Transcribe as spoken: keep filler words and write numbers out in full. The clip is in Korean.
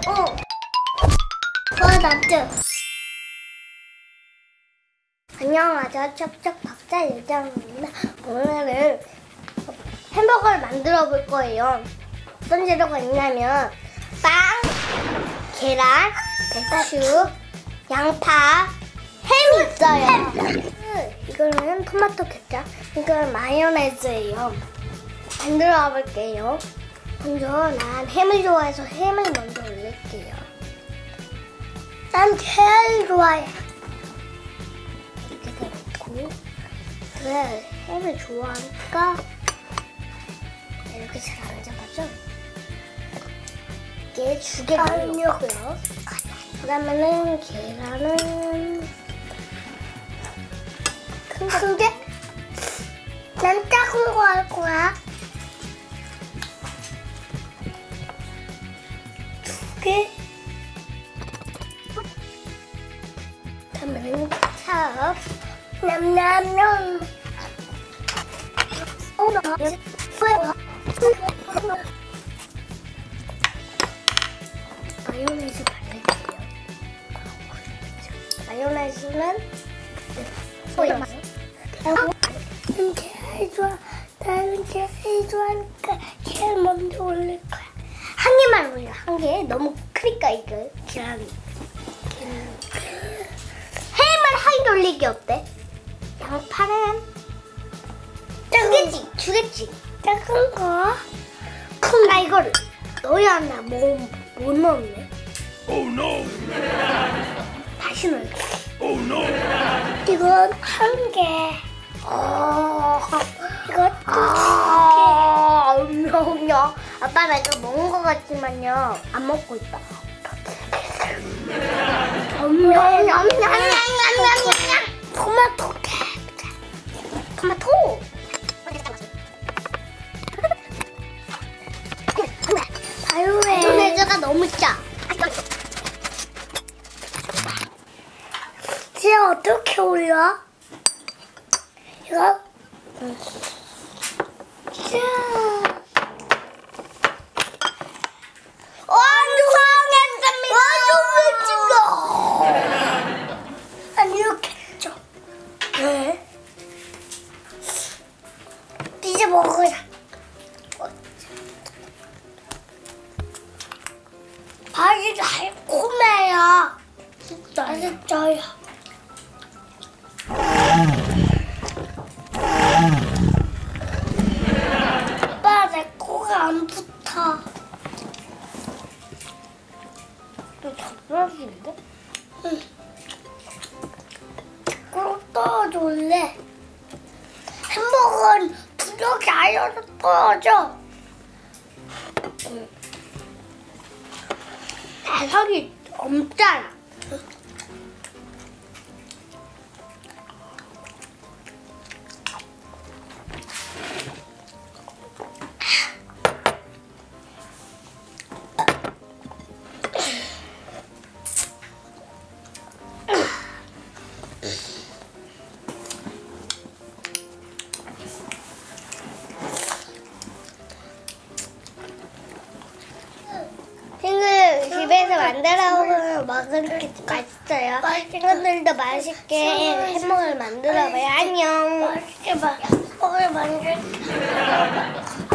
어. 그거 낫죠? 안녕하세요. 척척 박사 요정입니다. 오늘은 햄버거를 만들어 볼 거예요. 어떤 재료가 있냐면 빵, 계란, 배추, 양파, 햄이 있어요. 이거는 토마토 케첩, 이건 마요네즈예요. 만들어 볼게요. 먼저 난 햄을 좋아해서 햄을 먼저 올릴게요. 난 계란 좋아해. 이렇게 넣고 그래 햄을 좋아하니까 이렇게 잘 안 잡아줘. 이게 두 개가 넣고요. 그다음에는 계란은 큰 거. 큰 개? 난 작은 거 할 거야. 두 개. 그다음에는 찹. 냠냠냠. 어, 나 마요네즈 바를게요. 마요네즈는 소야. 나는 제일 좋아. 나는 제일 좋아하니까 제일 먼저 올릴 거야. 한 개만 올려. 한 개. 너무 크니까 이거 계란. 햄을 한 개 올리기 어때? 양파는 두 개씩, 두 개씩. 작은 거. 큰 거 이거를 넣어야 하나? 뭐, 못 넣었네. Oh no! 다시 넣을게. Oh no! 이건 한 개. 어, 이것도 아, 두 개. 엄청요. 아빠 나 이거 먹은 거 같지만요. 안 먹고 있다. 엄청냠냠냠냠냠냠. 토마토 케첩. 토마토. 마요네즈가 너무 짜. 이제 어떻게 올려? 이거? 짜. 완성했습니다. 완성했습니다. 아니 이렇게 했죠. 왜? 이제 먹어야. 맛이 달콤해요. 맛있어요. 아빠 내 코가 안 붙어. 너 잡으라는데? 응. 꼭 떨어질래. 햄버거는 부적이 아니어서 떨어져. 응. 자석이 없잖아. 집에서 만들어 먹으면 맛있어요. 친구들도 맛있게 햄버거를 만들어봐요. 안녕. 맛있게 햄버거를 만들게.